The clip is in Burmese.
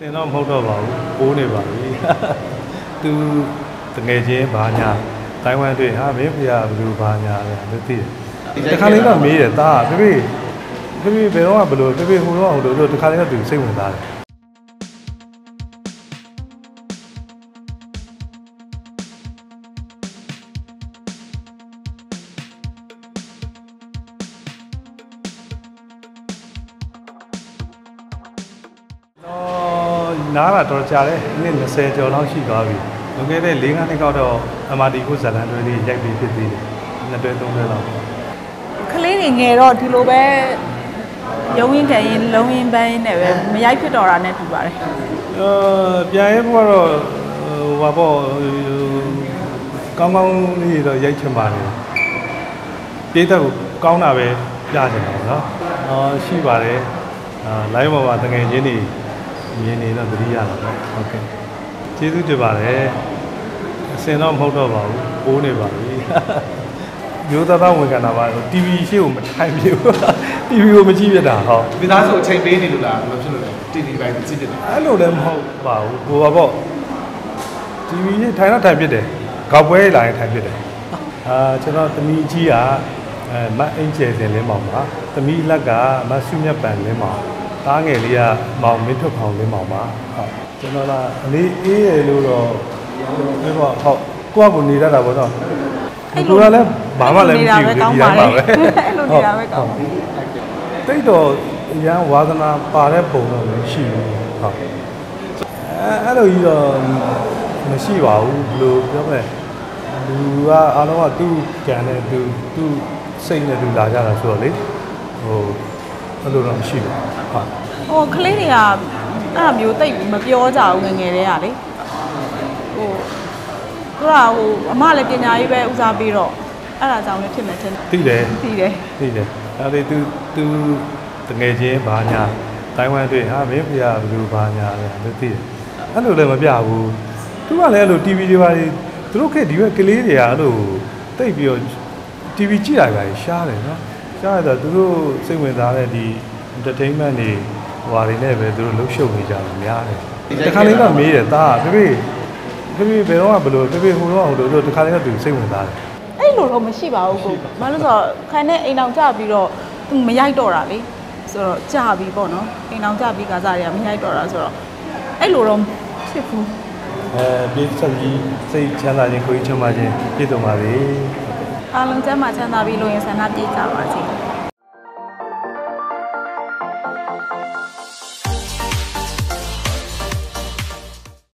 င်တော့မဟုတ်တော့ပါဘူးပိုးနေပါပြီသူတငယ်ချင်းဘာညာတိုင်းဝမ်တွေ့ဟာမင်းဖေကဘယ်လိုဘာညာလဲမသိတယ်တခါလေးကမေးတယ်တာဖေဖေဘယ်တော့ကဘယ်လိုဖေဖေဟိုတော့ဟိုလိုတခါလေးကသူစိတ်ဝင်စားတယ်နားလာတော့ကြာတယ်နှစ်20ကျော်လောက်ရှိသွားပြီလွန်ခဲ့တဲ့4-5နှစ်ကတော့ MRT ကိုဇာလန်တွဲလေးရိုက်ပြီးဖြစ်သေးတယ်နှစ်တွဲ3တွဲလောက်ကလေးတွေငယ်တော့ဒီလိုပဲရုံးရင်းခံရင်လုံးရင်းပန်းရင်းနဲ့ပဲမရိုက်ဖြစ်တော့တာနဲ့တူပါတယ်ပြန်ရဲဘုကတော့ဟိုပါပေါ့ကောင်းကောင်းလေးတော့ရိုက်ချင်ပါတယ်ပြည်သက်ကိုကောင်းတာပဲပြချင်တယ်เนาะရှိပါတယ်live ပေါ်မှာတကယ်ချင်းနေမြင်နေတော့သတိရတာပေါ့ဟုတ်ကဲ့ကျေးဇူးတင်ပါတယ်အစင်တော့မဟုတ်တော့ပါဘူးပိုးနေပါပြီမျိုးသားသားဝန်ခံတာပါ TV ရှေ့ကိုမထိုင်ပြဘူး TV ကိုမကြည့်ပြတာဟောမိသားစုအချိန်ပေးနေလို့လားဘယ်လိုဖြစ်လို့လဲ TV ပိုင်းကြည့်ပြတယ်အဲ့လိုလည်းမဟုတ်ပါဘူးဟိုပါပေါ့ TV ရှေ့ထိုင်တော့ထိုင်ပြတယ်ခေါက်ပွဲလာရင်ထိုင်ပြတယ်ကျွန်တော်သမီးကြီးကမတ်အင်ကျယ်စင်လင်းမောင်ပါသမီးလက်ကမတ်စုမြတ်ပန်လင်းမောင်သားငယ်လေးကမောင်မင်းထုတ်ခေါင်လင်းမောင်ပါဟုတ်ကျွန်တော်ကအလေးအေးရလို့တော့ဒီပေါ့ဟုတ်ကိုယ့်အကူနေရတာပေါ့နော်အဲ့လိုလည်းဘာမှလည်းမကြည့်ဘူးဒီတိုင်းပါပဲအဲ့လိုနေတာပဲကောင်းတိတ်တော့ရန်ဝါသနာပါတဲ့ပုံတော့မရှိဘူးဟုတ်အဲ့လိုကြီးတော့မရှိပါဘူးဘယ်လိုပြောမလဲလူကအားလုံးကသူ့ကြံတဲ့သူ့စိတ်နဲ့သူလာကြတာဆိုတော့လေဟိုအဲ့လိုတော့မရှိဘူးဟုတ်ကလေးတွေကအဲ့လိုမျိုးတိတ်မပြောကြဘူးငယ်တည်းကလေဟိုသူကအမလည်းပညာရေးပဲဦးစားပေးတော့အဲ့ဒါကြောင့်လည်းဖြစ်မယ်ထင်တယ်သိတယ်အဲ့ဒီသူတငယ်ချင်းဘာညာတိုင်းဝမ်တွေ့ဟာမင်းဖေကဘယ်လိုဘာညာလဲမသိတယ်အဲ့လိုလည်းမပြဘူးသူကလည်းအဲ့လို TV တွေပါသူတို့ခေတ်ဒီဘက်ကလေးတွေကအဲ့လိုတိတ်ပြီးတော့ TV ကြည့်လိုက်ပါရှားတယ်နော်ရှားရတော့သူတို့စိတ်ဝင်စားတဲ့ဒီ entertainment တွေဟွာတွေနဲ့ပဲသူတို့လှုပ်ရှုပ်နေကြတယ်များတယ်တခါလေးကမေးတယ်တာဖေဘယ်တော့ကဘယ်လိုဖေဟိုတော့ဟိုလိုတခါလေးကသူစိတ်ဝင်စားတယ်အဲ့လိုတော့မရှိပါဘူးကိုဘာလို့ဆိုတော့ခိုင်နဲ့အိမ်အောင်ကြပြီးတော့သူမရိုက်တော့တာလေဆိုတော့ကြာပြီပေါ့နော်အိမ်အောင်ကြပြီးကစားတွေကမရိုက်တော့တာဆိုတော့အဲ့လိုတော့ဖြစ်ဘူးပြည့်စုံကြီးစိတ်ချမ်းသာခြင်းကိုယ်ချမ်းသာခြင်းပြည့်စုံပါစေအားလုံးကျမ်းမာချမ်းသာပြီးလို့ရင်ဆန္ဒပြည့်ကြပါစေ